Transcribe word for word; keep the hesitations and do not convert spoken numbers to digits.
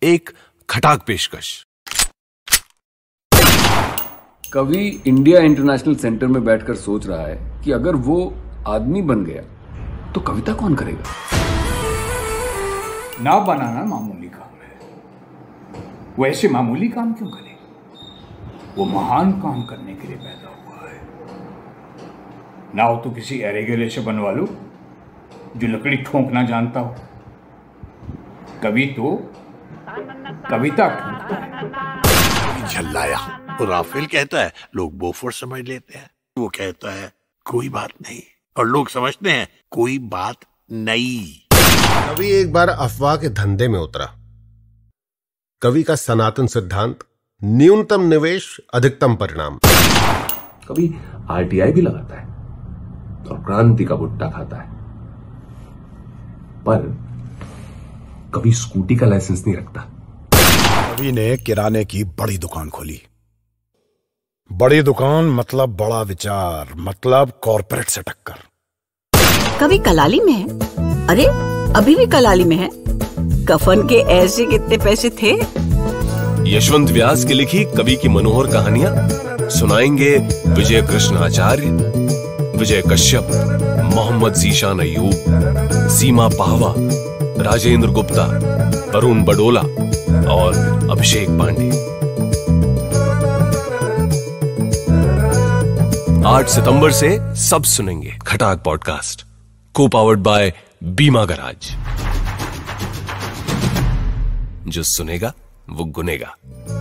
एक खटाक पेशकश। कवि इंडिया इंटरनेशनल सेंटर में बैठकर सोच रहा है कि अगर वो आदमी बन गया तो कविता कौन करेगा। ना बनाना मामूली काम है, वो ऐसे मामूली काम क्यों करे? वो महान काम करने के लिए पैदा हुआ है। ना हो तो किसी एरेगेले से बनवा लो जो लकड़ी ठोंकना जानता हो। कवि तो कविता ठोंकता है। झल्लाया। वो राफेल कहता है लोग बोफोर्स समझ लेते हैं, वो कहता है कोई बात नहीं, और लोग समझते हैं कोई बात नहीं। कवि एक बार अफवाह के धंधे में उतरा। कवि का सनातन सिद्धांत न्यूनतम निवेश अधिकतम परिणाम। कभी आरटीआई भी लगाता है और क्रांति का भुट्टा खाता है, पर कभी स्कूटी का लाइसेंस नहीं रखता। कवि ने किराने की बड़ी दुकान खोली। बड़ी दुकान मतलब बड़ा विचार, मतलब कॉर्पोरेट से टक्कर। कवि कलाली में है। अरे अभी भी कलाली में है। कफन के ऐसे कितने पैसे थे। यशवंत व्यास की लिखी कवि की मनोहर कहानियां सुनाएंगे विजय कृष्ण आचार्य, विजय कश्यप, मोहम्मद जीशान अय्यूब, सीमा पाहवा, राजेंद्र गुप्ता, वरुण बडोला और अभिषेक पांडे। आठ सितंबर से सब सुनेंगे खटाक पॉडकास्ट, को पावर्ड बाय बीमा गराज। जो सुनेगा वो गुनेगा।